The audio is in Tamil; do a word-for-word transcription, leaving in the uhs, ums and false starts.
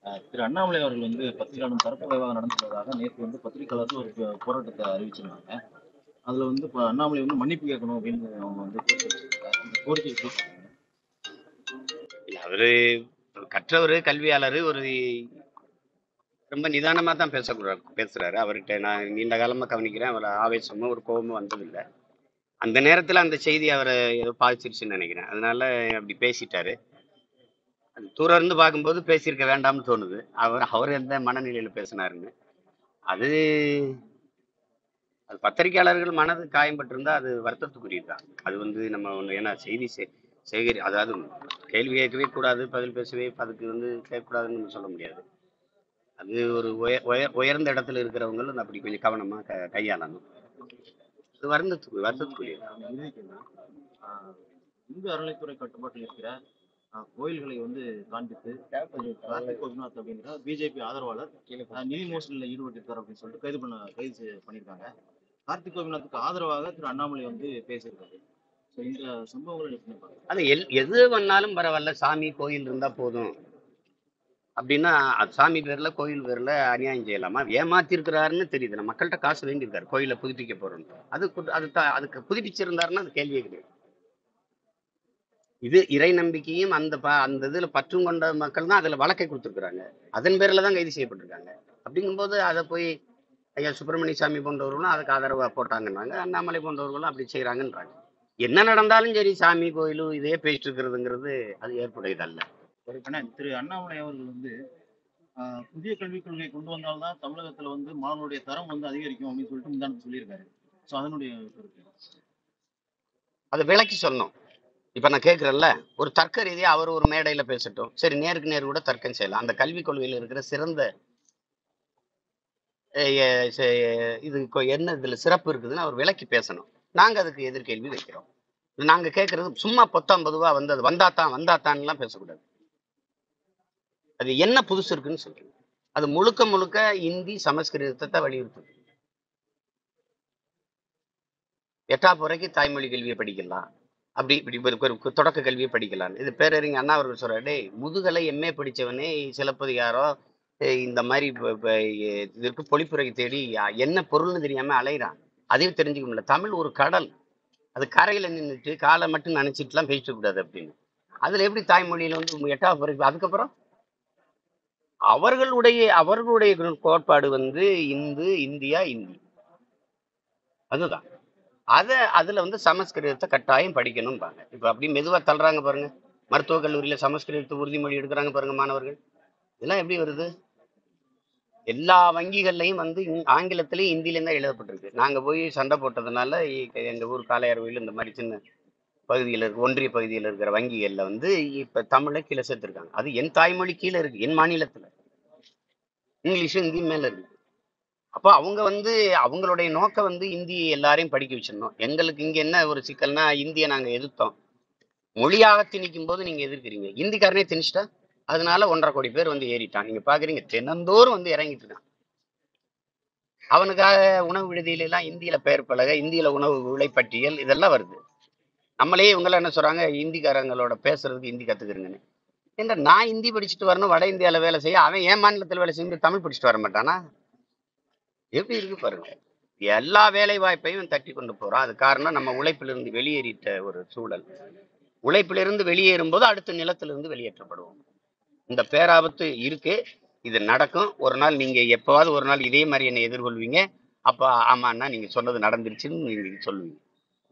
திரு அண்ணாமலை அவர்கள் வந்து பத்திரிகையாளர் தரப்பு வாய்வாக நடந்துள்ளதாக நேற்று வந்து பத்திரிகையாளர்கள் ஒரு போ- போராட்டத்தை அறிவிச்சிருந்தாங்க. அதுல வந்து இப்ப அண்ணாமலை வந்து மன்னிப்பு கேட்கணும் அப்படின்னு அவங்க வந்து கோரிக்கை வச்சிருக்காங்க. அந்த கோரிக்கை எப்படி பாக்குறீங்க? இல்ல அவரு கற்றவர் கல்வியாளர் ஒரு ரொம்ப நிதானமா தான் பேசக்கூடாது பேசுறாரு. அவர்கிட்ட நான் நீண்ட காலமா கவனிக்கிறேன். அவர் ஆவேசமும் ஒரு கோபமும் வந்ததில்லை. அந்த நேரத்துல அந்த செய்தி அவரை ஏதோ பாதிச்சிருச்சுன்னு நினைக்கிறேன். அதனால அப்படி பேசிட்டாரு. அது தூரம் இருந்து பார்க்கும்போது பேசியிருக்க வேண்டாம்னு தோணுது. அவர் அவர் எந்த மனநிலையில பேசினாருன்னு அது அது பத்திரிகையாளர்கள் மனது காயம்பட்டிருந்தா அது வருத்தத்துக்குரியதுதான். அது வந்து நம்ம ஒண்ணு ஏன்னா செய்தி சே- சேகரி அதாவது கேள்வி கேட்கவே கூடாது, பதில் பேசவே அதுக்கு வந்து கேட்கக்கூடாதுன்னு நம்ம சொல்ல முடியாது. அது ஒரு உய- உய- உயர்ந்த இடத்துல இருக்கிறவங்களும் அப்படி கொஞ்சம் கவனமா க கையாளணும். அது வருந்தத்துக்கு வருத்தத்துக்குரியது. இறுதி கேள்வி. ஆஹ் இந்து அறநிலைத்துறை கட்டுப்பாட்டில் இருக்கிற ஆஹ், கோயில்களை வந்து காண்பித்து திரு கார்த்திக் கோபிநாத் அப்படிங்கிற பிஜேபி ஆதரவாளர் ஆஹ், நிதி மோசடியில் ஈடுபட்டிருக்காரு அப்படின்னு சொல்லிட்டு கைது பண்ண கைது செய்- பண்ணியிருக்காங்க. கார்த்திக் கோபிநாத்துக்கு ஆதரவாக திரு அண்ணாமலை வந்து பேசியிருக்காரு. ஸோ இந்த சம்பவங்களை எப்படி பாக்குறீங்க? அது எல் எது வேணாலும் பரவாயில்ல, சாமி கோயில் இருந்தா போதும் அப்படின்னா அது சாமி பேர்ல கோயில் பேர்ல அநியாயம் செய்யலாமா? ஏமாத்திருக்கிறாருன்னு தெரியுது. நம்ம மக்கள்கிட்ட காசு வேண்டியிருக்காரு கோயிலை புதுப்பிக்க போறோம். அது கு- அது த- அதுக்கு புதுப்பிச்சிருந்தாருன்னா அது கேள்வியே கிடையாது. இது இறை நம்பிக்கையும் அந்த ப அந்த இதுல பற்றும் கொண்ட மக்கள் தான் அதுல வழக்கை கொடுத்துருக்குறாங்க. அதன் பேர்ல தான் கைது செய்யப்பட்டிருக்காங்க. அப்படிங்கும்போது அதை போய் ஐயா சுப்பிரமணிய சாமி போன்றவர்களும் அதுக்கு ஆதரவா போட்டாங்கன்னாங்க. அண்ணாமலை போன்றவர்களும் அப்படி செய்யறாங்கன்றாங்க. என்ன நடந்தாலும் சரி, சாமி கோயிலும் இதே பேசிட்டு இருக்கிறதுங்கிறது அது ஏற்புடையதல்ல. ஆனா திரு அண்ணாமலை அவர்கள் வந்து ஆஹ், புதிய கல்விக் கொள்கை கொண்டு வந்தால்தான் தமிழகத்துல வந்து மாணவருடைய தரம் வந்து அதிகரிக்கும் அப்படின்னு சொல்லிட்டு முந்தானத்து சொல்லியிருக்காரு. ஸோ அதனுடைய கருத்து. அதை விளக்கி சொல்லணும். இப்ப நான் கேட்கிறேன்ல, ஒரு தர்க்க ரீதியா அவர் ஒரு மேடையில பேசட்டும். சரி, நேருக்கு நேர் கூட தர்க்கம் செய்யலாம். அந்த கல்விக் கொள்கையில இருக்கிற சிறந்த அஹ், எ- செ- இது கொ- என்ன இதுல சிறப்பு இருக்குதுன்னு அவர் விளக்கி பேசணும். நாங்க அதுக்கு எதிர்கேள்வி வைக்கிறோம். நாங்க கேட்கறது சும்மா பொத்தாம் பொதுவா வந்தது வந்தாத்தான் வந்தாத்தான் எல்லாம் பேசக்கூடாது. அது என்ன புதுசு இருக்குன்னு சொல்றீங்க. அது முழுக்க முழுக்க இந்தி சமஸ்கிருதத்தை வலியுறுத்துது. எட்டாம் வரைக்கும் தாய்மொழி கல்வியை படிக்கலாம், அப்படி இப்படி ஒரு ஒரு தொடக்க கல்வியை படிக்கலாம். இது பேரறிஞர் அண்ணா அவர்கள் சொல்றாரு, "டேய், முதுகலை எம்ஏ படிச்சவனே சிலப்பதிகாரம் அஹ் இந்த மாதிரி இப்ப- இப்ப இதற்கு பொழிப்புரை தேடி யா- என்ன பொருள்னு தெரியாம அலைகிறான். அதையும் தெரிஞ்சுக்க முடியல. தமிழ் ஒரு கடல். அது கரையில நின்றுட்டு காலை மட்டும் நினைச்சிட்டுலாம் பேச கூடாது அப்படின்னு. அதுல எப்படி தாய்மொழியில வந்து எட்டாவது வரைக்கும் அதுக்கப்புறம் அவர்களுடைய அவர்களுடைய கோட்பாடு வந்து இந்து இந்தியா இந்தி அதுதான். அத அதுல வந்து சமஸ்கிருதத்தை கட்டாயம் படிக்கணும்பாங்க. இப்ப அப்படி மெதுவா தள்ளுறாங்க பாருங்க. மருத்துவக் கல்லூரியில சமஸ்கிருதத்தை உறுதிமொழி எடுக்கிறாங்க பாருங்க மாணவர்கள். இதெல்லாம் எப்படி வருது? எல்லா வங்கிகள்லையும் வந்து இங்- ஆங்கிலத்திலயும் ஹிந்திலையும் தான் எழுதப்பட்டிருக்கு. நாங்க போய் சண்டை போட்டதுனால இ- எங்க ஊர் காளையார்வையில் இந்த மாதிரி சின்ன பகுதியில் இருக்கு, ஒன்றிய பகுதியில் இருக்கிற வங்கிகள்ல வந்து இப்ப தமிழை கீழே சேர்த்திருக்காங்க. அது என் தாய்மொழி கீழே இருக்கு, என் மாநிலத்துல இங்கிலீஷும் ஹிந்தியும் மேல இருக்கு. அப்போ அவங்க வந்து அவங்களுடைய நோக்கம் வந்து இந்தி எல்லாரையும் படிக்க வச்சிடணும். எங்களுக்கு இங்க என்ன ஒரு சிக்கல்னா, இந்தியை நாங்க எதிர்த்தோம். மொழியாக திணிக்கும் போது நீங்க எதிர்க்கிறீங்க. இந்திக்காரனே திணிச்சிட்டா அதனால ஒன்றரை கோடி பேர் வந்து ஏறிட்டான். நீங்க பாக்குறீங்க, தினந்தோறும் வந்து இறங்கிட்டு இருக்கான். அவனுக்காக உணவு விடுதியில எல்லாம் இந்தியில பெயர் பலகை, இந்தியில உணவு விலைப்பட்டியல் இதெல்லாம் வருது. நம்மளே இவங்கெல்லாம் என்ன சொல்றாங்க, இந்திக்காரங்களோட பேசுறதுக்கு இந்தி கத்துக்கிறீங்கன்னு. ஏன்டா, நான் இந்தி படிச்சுட்டு வரணும், வட இந்தியால வேலை செய்ய, அவன் என் மாநிலத்தில் வேலை செஞ்சு தமிழ் படிச்சுட்டு வர மாட்டானா? எப்படி இருக்கு பாருங்க. எல்லா வேலை வாய்ப்பையும் தட்டி கொண்டு போறோம். அது காரணம் நம்ம உழைப்பிலிருந்து வெளியேறிட்ட ஒரு சூழல். உழைப்பிலிருந்து வெளியேறும் போது அடுத்த நிலத்திலிருந்து வெளியேற்றப்படுவோம். இந்த பேராபத்து இருக்கு. இது நடக்கும். ஒரு நாள் நீங்க எப்பவாவது ஒரு நாள் இதே மாதிரி என்னை எதிர்கொள்வீங்க. அப்ப ஆமாண்ணா நீங்க சொன்னது நடந்துருச்சுன்னு நீங்க சொல்லுவீங்க.